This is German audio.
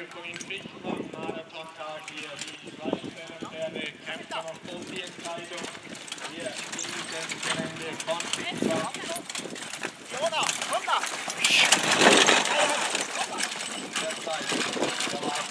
Anrückung in Griechenland, Mardertag hier, die Schweißpferde kämpfen auf Volltierkleidung. Hier in diesem Gelände Konfliktplatz. Jonas, komm da! Derzeit,